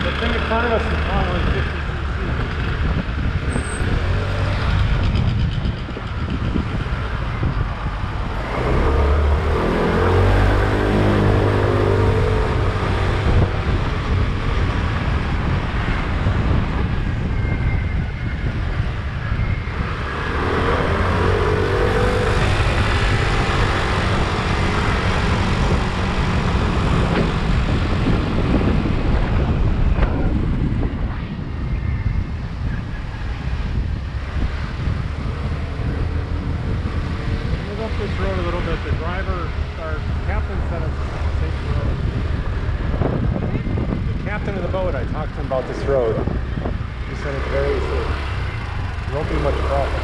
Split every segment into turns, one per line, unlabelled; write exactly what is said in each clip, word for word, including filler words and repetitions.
The thing in front of us is probably fifty C C. This road a little bit. The driver, our captain said it's a safe road. The captain of the boat, I talked to him about this road. He said it's very safe. There won't be much traffic.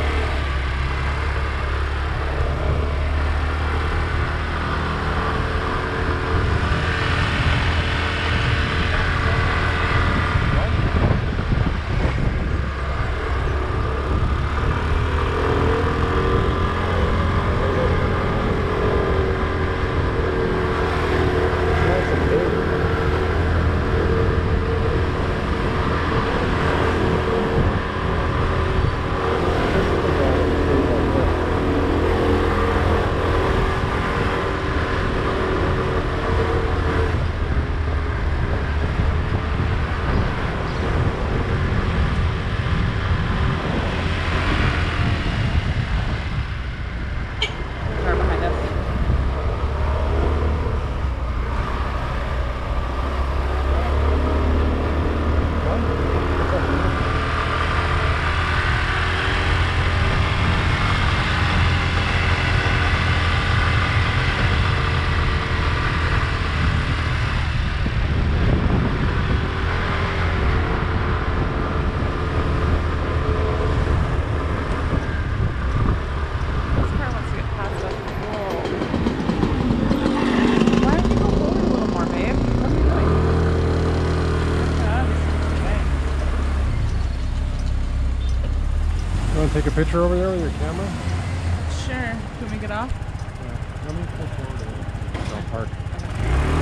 Take a picture over there with your camera?
Sure. Can we get off?
Yeah. Let me pull forward. I'll park.